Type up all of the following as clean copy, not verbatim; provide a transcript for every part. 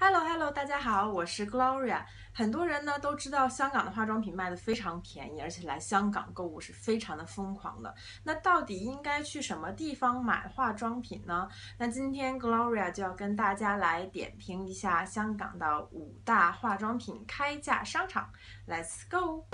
Hello，大家好，我是 Gloria。很多人呢都知道香港的化妆品卖的非常便宜，而且来香港购物是非常的疯狂的。那到底应该去什么地方买化妆品呢？那今天 Gloria 就要跟大家来点评一下香港的5大化妆品开价商场。Let's go！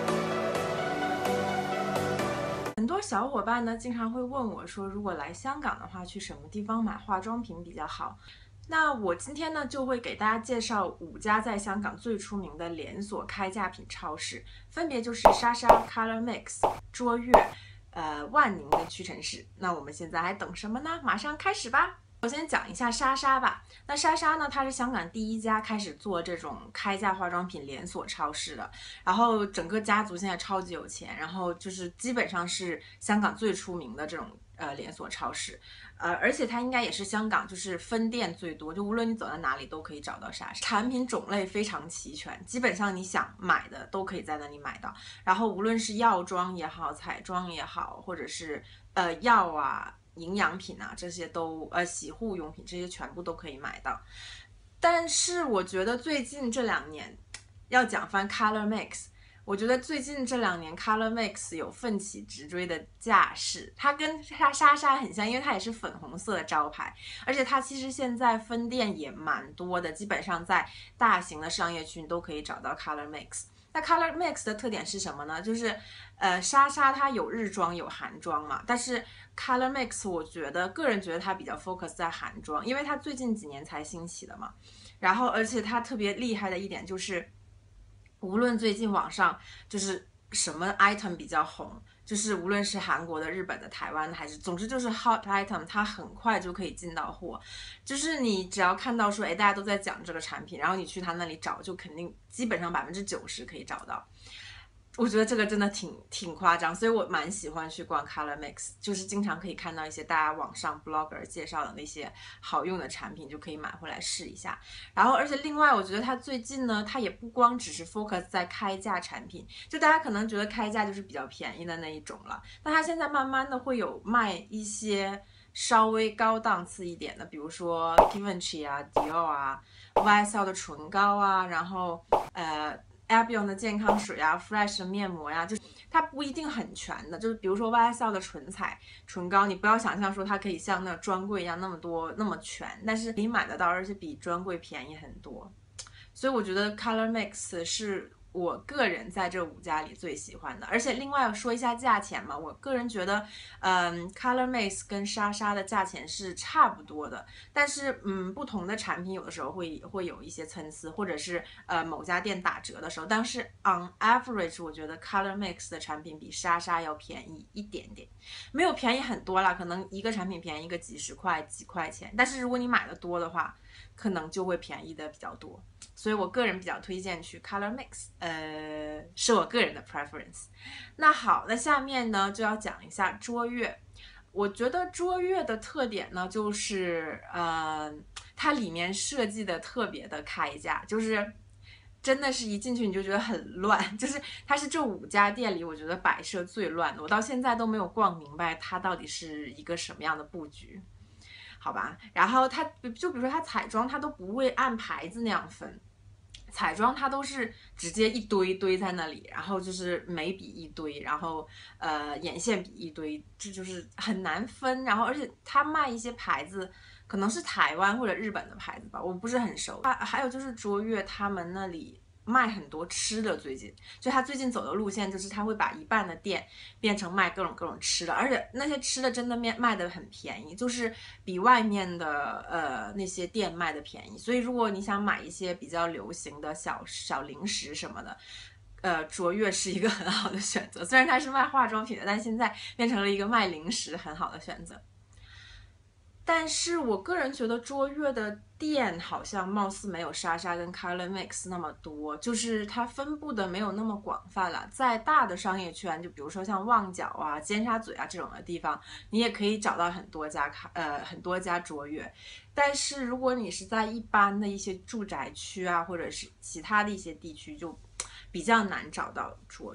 很多小伙伴呢经常会问我说，如果来香港的话，去什么地方买化妆品比较好？那我今天呢就会给大家介绍5家在香港最出名的连锁开价品超市，分别就是莎莎、Color Mix、卓越、万宁跟屈臣氏。那我们现在还等什么呢？马上开始吧！我先讲一下莎莎吧。那莎莎呢，它是香港第一家开始做这种开价化妆品连锁超市的，然后整个家族现在超级有钱，然后就是基本上是香港最出名的这种连锁超市，而且它应该也是香港就是分店最多，就无论你走到哪里都可以找到莎莎，产品种类非常齐全，基本上你想买的都可以在那里买到。然后无论是药妆也好，彩妆也好，或者是药啊、营养品啊，这些都洗护用品这些全部都可以买到。但是我觉得最近这2年要讲翻 Color Mix。我觉得最近这2年 Color Mix 有奋起直追的架势，它跟莎莎很像，因为它也是粉红色的招牌，而且它其实现在分店也蛮多的，基本上在大型的商业区你都可以找到 Color Mix。那 Color Mix 的特点是什么呢？就是莎莎它有日妆有韩妆嘛，但是 Color Mix 我个人觉得它比较 focus 在韩妆，因为它最近几年才兴起的嘛。然后而且它特别厉害的一点就是，无论最近网上就是什么 item 比较红，就是无论是韩国的、日本的、台湾的，还是总之就是 hot item， 它很快就可以进到货。就是你只要看到说，大家都在讲这个产品，然后你去他那里找，就肯定基本上90%可以找到。我觉得这个真的挺夸张，所以我蛮喜欢去逛 Color Mix， 就是经常可以看到一些大家网上 blogger 介绍的那些好用的产品，就可以买回来试一下。然后而且另外我觉得它最近呢，它也不光只是 focus 在开价产品，就大家可能觉得开价就是比较便宜的那一种了，那它现在慢慢的会有卖一些稍微高档次一点的，比如说 Givenchy 啊、Dior 啊、YSL 的唇膏啊，然后Abion 的健康水啊 ，Fresh 的面膜呀，就是它不一定很全的。就是比如说 YSL 的唇彩、唇膏，你不要想象说它可以像那专柜一样那么多那么全，但是你买得到，而且比专柜便宜很多。所以我觉得 Color Mix 是我个人在这5家里最喜欢的。而且另外说一下价钱嘛，我个人觉得Color Mix 跟莎莎的价钱是差不多的，但是不同的产品有的时候会有一些参差，或者是某家店打折的时候，但是 on average 我觉得 Color Mix 的产品比莎莎要便宜一点点，没有便宜很多啦，可能一个产品便宜个几十块几块钱，但是如果你买的多的话，可能就会便宜的比较多。所以我个人比较推荐去 Color Mix，是我个人的 preference。那好，那下面呢就要讲一下卓越。我觉得卓越的特点呢，就是它里面设计的特别的开价，就是真的是一进去你就觉得很乱，就是它是这5家店里我觉得摆设最乱的，我到现在都没有逛明白它到底是一个什么样的布局。好吧，然后它就比如说它彩妆，它都不会按牌子那样分，彩妆它都是直接一堆堆在那里，然后就是眉笔一堆，然后眼线笔一堆，这就是很难分。然后而且它卖一些牌子，可能是台湾或者日本的牌子吧，我不是很熟。还有就是卓越他们那里卖很多吃的，他最近走的路线就是他会把一半的店变成卖各种吃的，而且那些吃的真的卖的很便宜，就是比外面的那些店卖的便宜。所以如果你想买一些比较流行的小零食什么的，卓越是一个很好的选择。虽然它是卖化妆品的，但现在变成了一个卖零食很好的选择。但是我个人觉得卓越的店好像貌似没有莎莎跟 Color Mix 那么多，就是它分布的没有那么广泛了。在大的商业圈，就比如说像旺角啊、尖沙咀啊这种的地方，你也可以找到很多家卓越。但是如果你是在一般的一些住宅区啊，或者是其他的一些地区，就比较难找到卓越。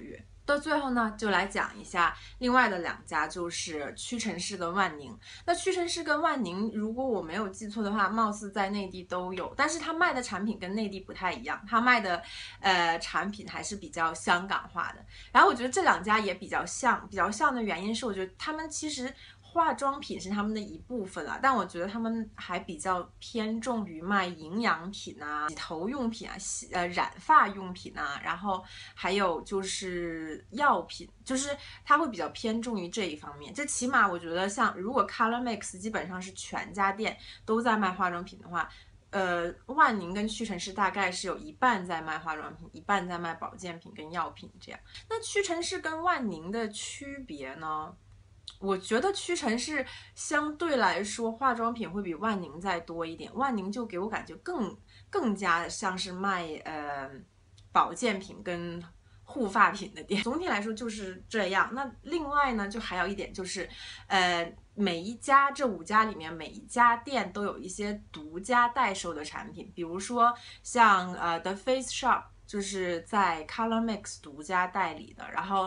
到最后呢，就来讲一下另外的2家，就是屈臣氏跟万宁。那屈臣氏跟万宁，如果我没有记错的话，貌似在内地都有，但是它卖的产品跟内地不太一样，它卖的产品还是比较香港化的。然后我觉得这2家也比较像，的原因是我觉得他们其实化妆品是他们的一部分啦，但我觉得他们还比较偏重于卖营养品啊、洗头用品啊、染发用品啊，然后还有就是药品，就是它会比较偏重于这一方面。这起码我觉得像如果 Color Mix 基本上是全家店都在卖化妆品的话，万宁跟屈臣氏大概是有一半在卖化妆品，一半在卖保健品跟药品这样。那屈臣氏跟万宁的区别呢？我觉得屈臣氏相对来说化妆品会比万宁再多一点，万宁就给我感觉更加像是卖保健品跟护发品的店。总体来说就是这样。那另外呢，就还有一点就是，每一家这5家里面每一家店都有一些独家代售的产品，比如说像The Face Shop。就是在 Color Mix 独家代理的，然后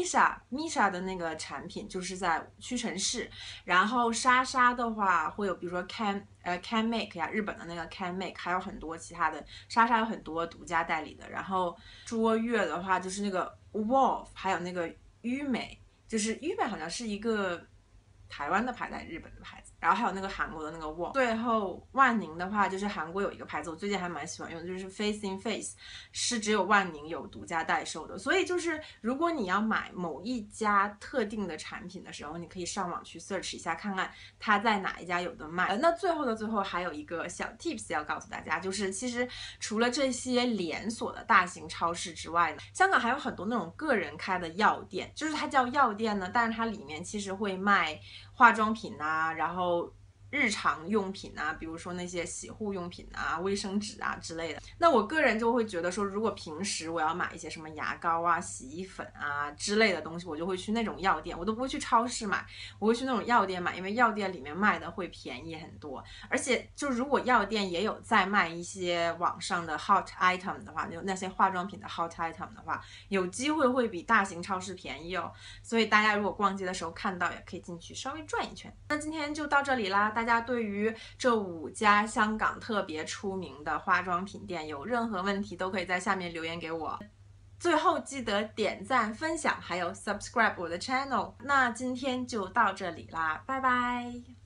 Misha 的那个产品就是在屈臣氏，然后莎莎的话会有比如说 Can Make 呀，日本的那个 Can Make， 还有很多其他的，莎莎有很多独家代理的，然后卓越的话就是那个 Wolf， 还有那个郁美，就是郁美好像是一个台湾的牌子还是日本的牌子，然后还有那个韩国的那个 Wolf。最后万宁的话，就是韩国有一个牌子，我最近还蛮喜欢用的，就是 Face in Face， 是只有万宁有独家代售的。所以就是如果你要买某一家特定的产品的时候，你可以上网去 search 一下，看看它在哪一家有的卖。那最后的最后还有一个小 tips 要告诉大家，就是其实除了这些连锁的大型超市之外呢，香港还有很多那种个人开的药店，就是它叫药店呢，但是它里面其实会卖化妆品啊，然后日常用品啊，比如说那些洗护用品啊、卫生纸啊之类的。那我个人就会觉得说，如果平时我要买一些什么牙膏啊、洗衣粉啊之类的东西，我就会去那种药店，我都不会去超市买，我会去那种药店买，因为药店里面卖的会便宜很多。而且就如果药店也有在卖一些网上的 hot item 的话，就那些化妆品的 hot item 的话，有机会会比大型超市便宜哦。所以大家如果逛街的时候看到，也可以进去稍微转一圈。那今天就到这里啦，大家对于这5家香港特别出名的化妆品店有任何问题，都可以在下面留言给我。最后记得点赞、分享，还有 subscribe 我的 channel。那今天就到这里啦，拜拜。